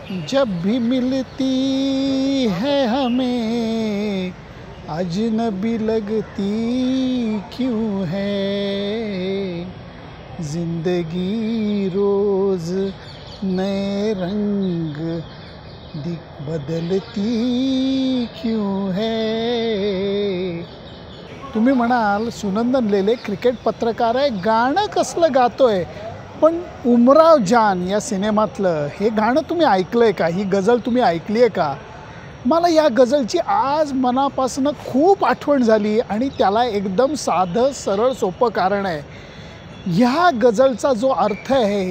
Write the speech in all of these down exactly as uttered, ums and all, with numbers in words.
जब भी मिलती है हमें अजनबी लगती क्यों है, जिंदगी रोज नए रंग दिख बदलती क्यों है। तुम्ही म्हणाल सुनंदन लेले क्रिकेट पत्रकार आहे, गाणं कसलं गातोय, पण उमराव जान या सिनेमातलं हे गाणं तुम्ही ऐकलंय का? ही गझल तुम्ही ऐकली आहे का? मला या गझलची आज मनापासून खूप आठवण झाली आणि त्याला एकदम साधं सरळ सोपं कारण आहे। ह्या गझलचा जो अर्थ आहे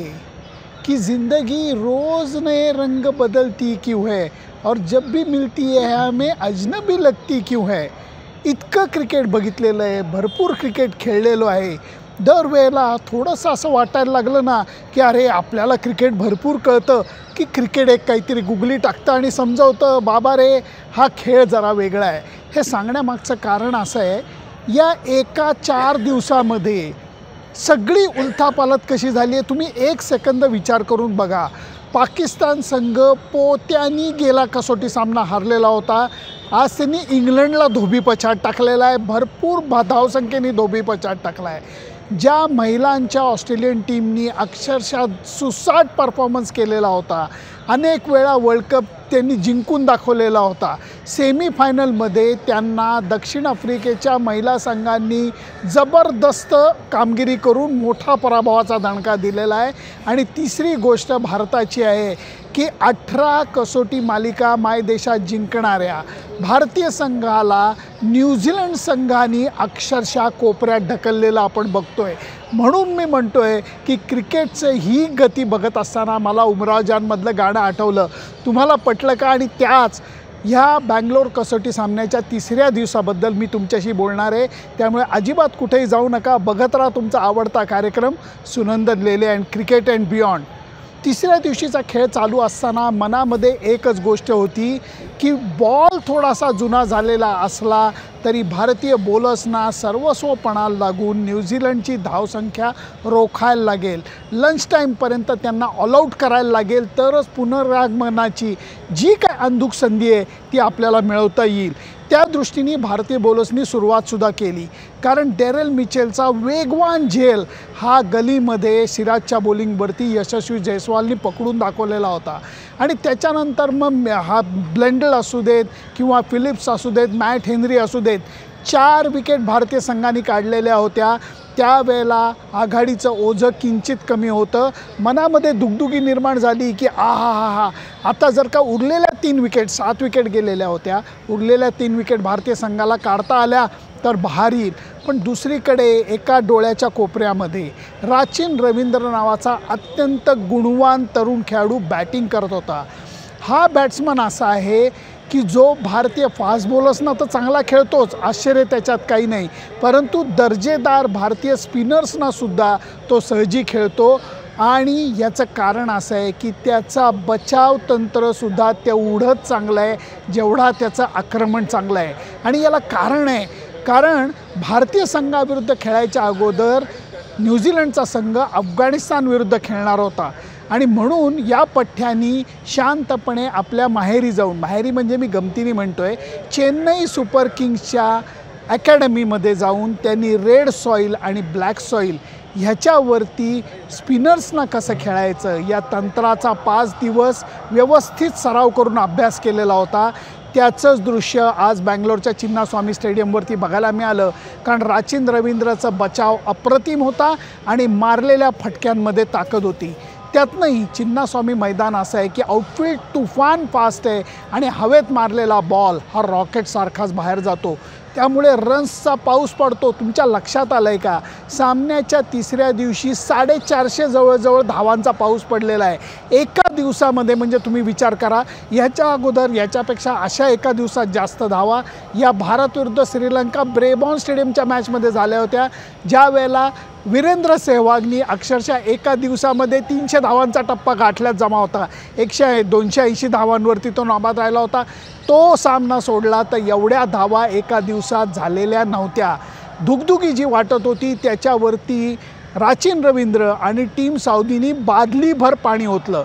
कि ज़िंदगी रोज़ नए रंग बदलती क्यों है और जब भी मिलती है हमें अजनबी लगती क्यों है। इतकं क्रिकेट बघितलेलं आहे, भरपूर क्रिकेट खेळलेलो आहे। दरवेळेला थोडंसं असं वाटायला लागलं ना की अरे आपल्याला क्रिकेट भरपूर कळतं की क्रिकेट एक काहीतरी गुगली टाकतं आणि समजावतं बाबा रे हा खेळ जरा वेगळा आहे। हे सांगण्यामागचं कारण असं आहे, या एका चार दिवसामध्ये सगळी उलथापालथ कशी झाली आहे तुम्ही एक सेकंद विचार करून बघा। पाकिस्तान संघ पोत्यानी गेला कसोटी सामना हरलेला होता, आज त्यांनी इंग्लंडला धोबीपछाड टाकलेला आहे, भरपूर धावसंख्येने धोबीपछाड टाकला आहे। ज्या महिलांच्या ऑस्ट्रेलियन टीमनी अक्षरशः सुसाट परफॉर्मन्स केलेला होता, अनेक वेळा वर्ल्ड कप त्यांनी जिंकून दाखवलेला होता, सेमीफायनलमध्ये त्यांना दक्षिण आफ्रिकेच्या महिला संघांनी जबरदस्त कामगिरी करून मोठा पराभवाचा दणका दिलेला आहे। आणि तिसरी गोष्ट भारताची आहे की अठरा कसोटी मालिका मायदेशात जिंकणाऱ्या भारतीय संघाला न्यूझीलंड संघाने अक्षरशः कोपऱ्यात ढकललेलं आपण बघतोय। म्हणून मी म्हणतोय की क्रिकेटचं ही गती बघत असताना मला उमराव जानमधलं गाणं आठवलं। तुम्हाला पटलं का? आणि त्याच ह्या बँगलोर कसोटी सामन्याच्या तिसऱ्या दिवसाबद्दल मी तुमच्याशी बोलणार आहे, त्यामुळे अजिबात कुठेही जाऊ नका, बघत राहा तुमचा आवडता कार्यक्रम Sunandan Lele and cricket and beyond. तिसऱ्या दिवशीचा खेळ चालू असताना मनामध्ये एकच गोष्ट होती की बॉल थोडासा जुना झालेला असला तरी भारतीय बॉलर्सना सर्वस्व पणाला लागून न्यूझीलंडची धावसंख्या रोखायला लागेल, लंच टाईमपर्यंत त्यांना ऑल आउट करायला लागेल, तरच पुनरागमनाची जी काय अंधुक संधी आहे ती आपल्याला मिळवता येईल। त्या दृष्टीने भारतीय बॉलर्सनी सुरुवातसुद्धा केली, कारण डेरेल मिचेलचा वेगवान झेल हा गलीमध्ये सिराजच्या बॉलिंगवरती यशस्वी जयस्वालनी पकडून दाखवलेला होता। आणि त्याच्यानंतर मग हा ब्लेंडल असू देत किंवा फिलिप्स असू देत, मॅट हेनरी असू देत, चार विकेट भारतीय संघाने काढलेल्या होत्या। त्यावेळेला आघाडीचं ओझं किंचित कमी होतं, मनामध्ये दुगदुगी निर्माण झाली की आ हा हा हा आता जर का उरलेल्या तीन विकेट, सात विकेट गेलेल्या होत्या, उरलेल्या तीन विकेट भारतीय संघाला काढता आल्या तर बाहेर येईल। पण दुसरीकडे एका डोळ्याच्या कोपऱ्यामध्ये राचिन रवींद्र नावाचा अत्यंत गुणवान तरुण खेळाडू बॅटिंग करत होता। हा बॅट्समन असा आहे की जो भारतीय फास्ट बॉलर्सना तर चांगला खेळतोच, आश्चर्य त्याच्यात काही नाही, परंतु दर्जेदार भारतीय स्पिनर्सनासुद्धा तो सहजी खेळतो। आणि याचं कारण असं आहे की त्याचा बचाव तंत्रसुद्धा तेवढंच चांगलं आहे जेवढा त्याचं आक्रमण चांगलं आहे। आणि याला कारण आहे, कारण भारतीय संघाविरुद्ध खेळायच्या अगोदर न्यूझीलंडचा संघ अफगाणिस्तान विरुद्ध खेळणार होता आणि म्हणून या पठ्ठ्यांनी शांतपणे आपल्या माहेरी जाऊन, माहेरी म्हणजे मी गमतीने म्हणतोय, चेन्नई सुपर किंग्सच्या अकॅडमीमध्ये जाऊन त्यांनी रेड सॉईल आणि ब्लॅक सॉईल ह्याच्यावरती स्पिनर्सना कसं खेळायचं या तंत्राचा पाच दिवस व्यवस्थित सराव करून अभ्यास केलेला होता। त्याचंच दृश्य आज बँगलोरच्या चिन्नास्वामी स्टेडियमवरती बघायला मिळालं, कारण राचिन रवींद्रचा बचाव अप्रतिम होता आणि मारलेल्या फटक्यांमध्ये ताकद होती। त्यातनंही चिन्नास्वामी मैदान असं आहे की आउटफील्ड तुफान फास्ट आहे आणि हवेत मारलेला बॉल हा रॉकेटसारखाच बाहेर जातो, त्यामुळे रन्सचा पाऊस पडतो। तुमच्या लक्षात आलं आहे का, सामन्याच्या तिसऱ्या दिवशी साडेचारशे जवळजवळ धावांचा पाऊस पडलेला आहे एका दिवसामध्ये। म्हणजे तुम्ही विचार करा, ह्याच्या अगोदर याच्यापेक्षा अशा एका दिवसात जास्त धावा या भारत विरुद्ध श्रीलंका ब्रेबॉर्न स्टेडियमच्या मॅचमध्ये झाल्या होत्या, ज्या वेळेला वीरेंद्र सेहवागनी अक्षरशः एका दिवसामध्ये तीनशे धावांचा टप्पा गाठल्यात जमा होता, एकशे दोनशे ऐंशी धावांवरती तो नाबाद राहिला होता। तो सामना सोडला तर एवढ्या धावा एका दिवसात झालेल्या नव्हत्या। दुगदुगी जी वाटत होती त्याच्यावरती राचिन रवींद्र आणि टीम साऊदीनी बादलीभर पाणी ओतलं।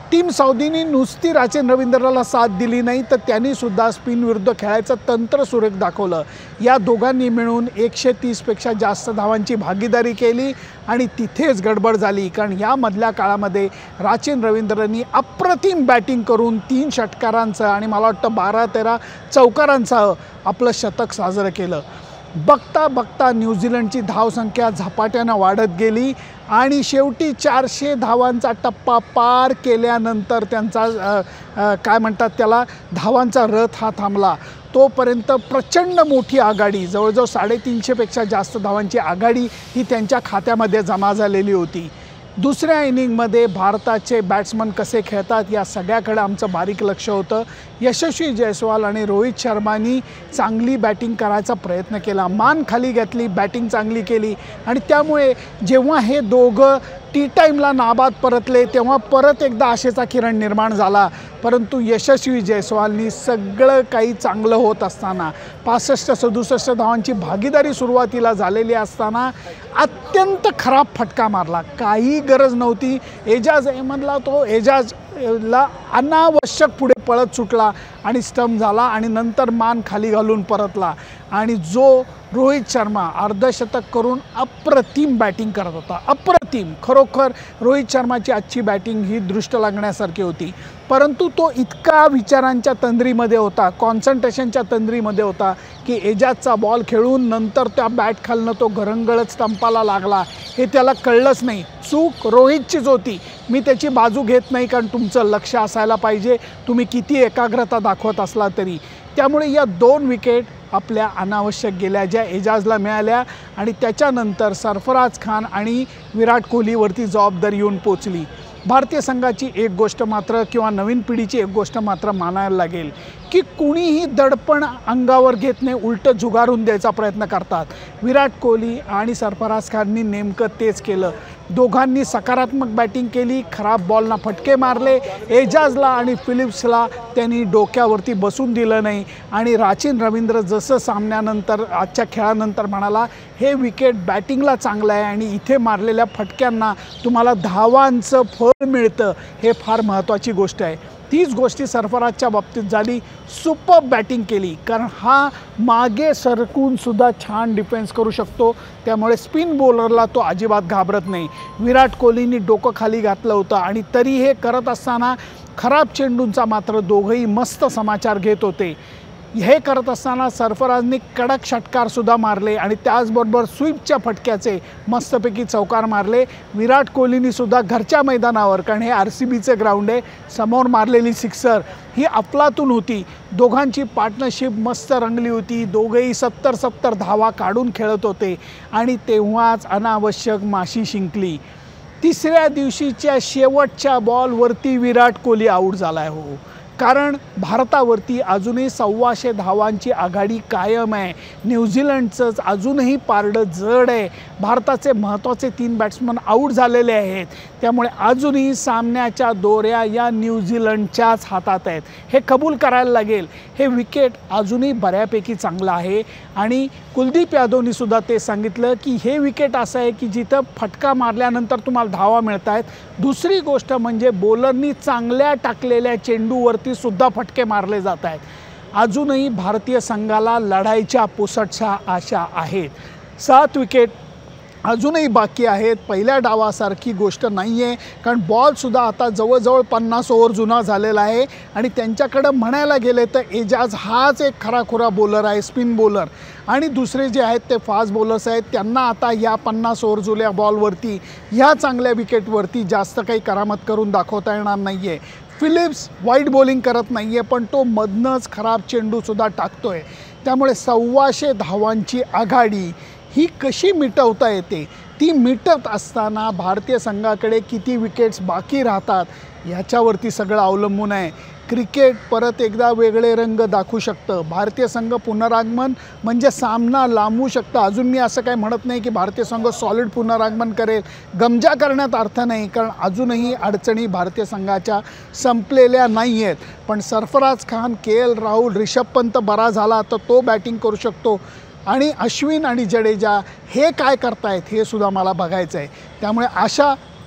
टीम सौदीनी नुसती राचेन रवींद्रला साथ दिली नाही तर त्यांनीसुद्धा स्पिन विरुद्ध खेळायचं तंत्र सुरेख दाखवलं। या दोघांनी मिळून एकशे तीसपेक्षा जास्त धावांची भागीदारी केली आणि तिथेच गडबड झाली, कारण या मधल्या काळामध्ये राचेन रवींद्रनी अप्रतिम बॅटिंग करून तीन षटकारांचं आणि मला वाटतं बारा तेरा चौकारांचं आपलं शतक साजरं केलं। बघता बघता न्यूझीलंडची धावसंख्या झपाट्यानं वाढत गेली आणि शेवटी चारशे धावांचा टप्पा पार केल्यानंतर त्यांचा काय म्हणतात त्याला धावांचा रथ हा थांबला। तोपर्यंत प्रचंड मोठी आघाडी, जवळजवळ साडेतीनशेपेक्षा जास्त धावांची आघाडी ही त्यांच्या खात्यामध्ये जमा झालेली होती। दुसऱ्या इनिंगमध्ये भारताचे बॅट्समन कसे खेळतात या सगळ्याकडे आमचं बारीक लक्ष होतं। यशस्वी जयस्वाल आणि रोहित शर्मानी चांगली बॅटिंग करायचा प्रयत्न केला, मान खाली घेतली, बॅटिंग चांगली केली आणि त्यामुळे जेव्हा हे दोघं टी टाईमला नाबाद परतले तेव्हा परत एकदा आशेचा किरण निर्माण झाला। परंतु यशस्वी जयस्वालनी सगळं काही चांगलं होत असताना पासष्ट सदुसष्ट धावांची भागीदारी सुरुवातीला झालेली असताना अत्यंत खराब फटका मारला। काही गरज नव्हती, एजाज अहमदला तो एजाजला अनावश्यक पुढे पळत सुटला आणि स्टंप झाला आणि नंतर मान खाली घालून परतला आणि जो रोहित शर्मा अर्धशतक करून अप्रतिम बॅटिंग करत होता, अप्रतिम। खरोखर रोहित शर्माची आजची बॅटिंग ही दृष्ट लागण्यासारखी होती, परंतु तो इतका विचारांच्या तंद्रीमध्ये होता, कॉन्सन्ट्रेशनच्या तंद्रीमध्ये होता की एजाजचा बॉल खेळून नंतर त्या बॅट खालनं तो घरंगळत स्टंपाला लागला हे त्याला कळलंच नाही। चूक रोहितचीच होती, मी त्याची बाजू घेत नाही, कारण तुमचं लक्ष असायला पाहिजे तुम्ही किती एकाग्रता दाखवत असला तरी। त्यामुळे या दोन विकेट आपल्या अनावश्यक गेल्या ज्या एजाजला मिळाल्या आणि त्याच्यानंतर सरफराज खान आणि विराट कोहलीवरती जबाबदारी येऊन पोचली। भारतीय संघाची एक गोष्ट मात्र किंवा नवीन पिढीची एक गोष्ट मात्र मानायला लागेल की कुणीही दडपण अंगावर घेत नाही, उलटं झुगारून द्यायचा प्रयत्न करतात। विराट कोहली आणि सरफराज खाननी नेमकं तेच केलं। दोघांनी सकारात्मक बॅटिंग केली, खराब बॉलना फटके मारले, एजाजला आणि फिलिप्सला त्यांनी डोक्यावरती बसून दिलं नाही आणि राचेन रवींद्र जसं सामन्यानंतर आजच्या खेळानंतर म्हणाला हे विकेट बॅटिंगला चांगलं आहे आणि इथे मारलेल्या फटक्यांना तुम्हाला धावांचं फळ मिळतं, हे फार महत्त्वाची गोष्ट आहे। तीच गोष्टी सरफराजच्या बाबतीत झाली, सुपर बॅटिंग केली, कारण हा मागे सरकून सुद्धा छान डिफेन्स करू शकतो, त्यामुळे स्पिन बॉलरला तो अजिबात घाबरत नाही। विराट कोहलीनी डोकं खाली घातलं होतं आणि तरी हे करत असताना खराब चेंडूंचा मात्र दोघंही मस्त समाचार घेत होते। हे करत असताना सरफराजने कडक षटकारसुद्धा मारले आणि त्याचबरोबर स्वीपच्या फटक्याचे मस्तपैकी चौकार मारले। विराट कोहलीनी सुद्धा घरच्या मैदानावर, कारण हे आर सी बीचे ग्राउंड आहे, समोर मारलेली सिक्सर ही अफलातून होती। दोघांची पार्टनरशिप मस्त रंगली होती, दोघेही सत्तर सत्तर धावा काढून खेळत होते आणि तेव्हाच अनावश्यक माशी शिंकली। तिसऱ्या दिवशीच्या शेवटच्या बॉलवरती विराट कोहली आऊट झाला आहे, हो, कारण भारतावरती अजूनही सव्वाशे धावांची आघाडी कायम आहे। न्यूझीलंडचंच अजूनही पारडं जड आहे, भारताचे महत्त्वाचे तीन बॅट्समन आऊट झालेले आहेत, त्यामुळे अजूनही सामन्याच्या दोऱ्या या न्यूझीलंडच्याच हातात आहेत, हे कबूल करायला लागेल। हे विकेट अजूनही बऱ्यापैकी चांगलं आहे आणि कुलदीप यादवनी सुद्धा ते सांगितलं की हे विकेट असं आहे की जिथं फटका मारल्यानंतर तुम्हाला धावा मिळत आहेत। दुसरी गोष्ट म्हणजे बॉलरनी चांगल्या टाकलेल्या चेंडूवरती सुद्धा फटके मारले जात आहेत। अजूनही भारतीय संघाला लढाईच्या पुसटच्या आशा आहेत। सात विकेट अजूनही बाकी आहेत, पहिल्या डावासारखी गोष्ट नाही आहे, कारण बॉलसुद्धा आता जवळजवळ पन्नास ओव्हर जुना झालेला आहे आणि त्यांच्याकडं म्हणायला गेले तर एजाज हाच एक खराखुरा बॉलर आहे, स्पिन बॉलर, आणि दुसरे जे आहेत ते फास्ट बॉलर्स आहेत, त्यांना आता या पन्नास ओव्हर जुल्या बॉलवरती ह्या चांगल्या विकेटवरती जास्त काही करामत करून दाखवता येणार नाही आहे। फिलिप्स वाईट बॉलिंग करत नाही आहे, पण तो मधनंच खराब चेंडूसुद्धा टाकतो आहे, त्यामुळे सव्वाशे धावांची आघाडी ही कशी मिटवता येते, ती मिटत असताना भारतीय संघाकडे किती विकेट्स बाकी राहतात याच्यावरती सगळं अवलंबून आहे। क्रिकेट परत एकदा वेगळे रंग दाखवू शकतं, भारतीय संघ पुनरागमन म्हणजे सामना लांबू शकतं। अजून मी असं काही म्हणत नाही की भारतीय संघ सॉलिड पुनरागमन करेल, गमजा करण्यात अर्थ नाही, कारण अजूनही अडचणी भारतीय संघाच्या संपलेल्या नाही आहेत। पण सरफराज खान, के एल राहुल, रिषभ पंत बरा झाला तर तो बॅटिंग करू शकतो आणि अश्विन आणि जडेजा हे काय करतायत हे सुद्धा मला बघायचं आहे। त्यामुळे आशा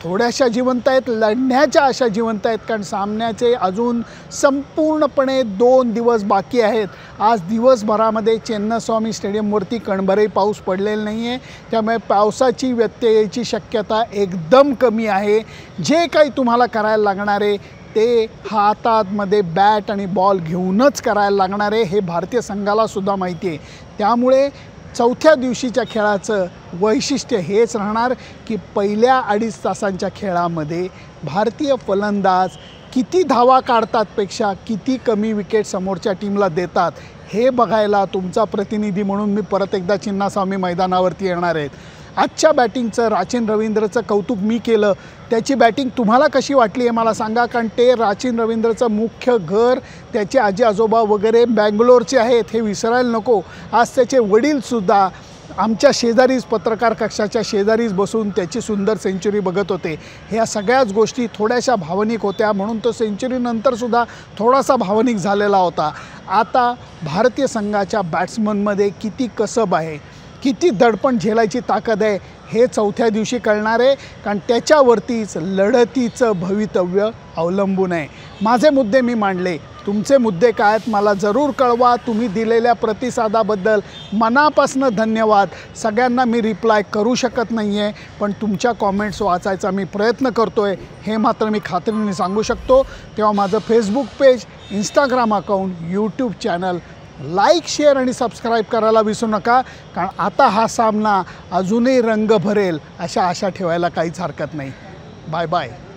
थोड्याशा जिवंत आहेत, लढण्याच्या आशा जिवंत आहेत, कारण सामन्याचे अजून संपूर्णपणे दोन दिवस बाकी आहेत. आज दिवसभरामध्ये चेन्नस्वामी स्टेडियमवरती कणभरही पाऊस पडलेला नाही आहे, त्यामुळे पावसाची व्यत्यय यायची शक्यता एकदम कमी आहे. जे काही तुम्हाला करायला लागणार आहे ते हातामध्ये बॅट आणि बॉल घेऊनच करायला लागणार आहे, हे भारतीय संघालासुद्धा माहिती आहे. त्यामुळे चौथ्या दिवशीच्या खेळाचं वैशिष्ट्य हेच राहणार की पहिल्या अडीच तासांच्या खेळामध्ये भारतीय फलंदाज किती धावा काढतात पेक्षा किती कमी विकेट समोरच्या टीमला देतात हे बघायला तुमचा प्रतिनिधी म्हणून मी परत एकदा चिन्नास्वामी मैदानावरती येणार आहेत. आजच्या बॅटिंगचं राचिन रवींद्रचं कौतुक मी केलं, त्याची बॅटिंग तुम्हाला कशी वाटली हे मला सांगा, कारण ते राचिन रवींद्रचं मुख्य घर त्याचे आजी आजोबा वगैरे बँगलोरचे आहेत हे विसरायला नको. आज त्याचे वडीलसुद्धा आमच्या शेजारीच पत्रकार कक्षाच्या शेजारीच बसून त्याची सुंदर सेंचुरी बघत होते. ह्या सगळ्याच गोष्टी थोड्याशा भावनिक होत्या, म्हणून तो सेंचुरीनंतरसुद्धा थोडासा भावनिक झालेला होता. आता भारतीय संघाच्या बॅट्समनमध्ये किती कसब आहे, किती दडपण झेलायची ताकद आहे हे चौथ्या दिवशी कळणार आहे, कारण त्याच्यावरतीच लढतीचं भवितव्य अवलंबून आहे. माझे मुद्दे मी मांडले, तुमचे मुद्दे काय आहेत मला जरूर कळवा. तुम्ही दिलेल्या प्रतिसादाबद्दल मनापासून धन्यवाद. सगळ्यांना मी रिप्लाय करू शकत नाही आहे, पण तुमच्या कॉमेंट्स वाचायचा मी प्रयत्न करतो आहे हे मात्र मी खात्रीने सांगू शकतो. तेव्हा माझं Facebook page, Instagram account, YouTube channel like, share आणि सबस्क्राईब करायला विसरू नका, कारण आता हा सामना अजूनही रंग भरेल अशा आशा ठेवायला काहीच हरकत नाही. Bye bye.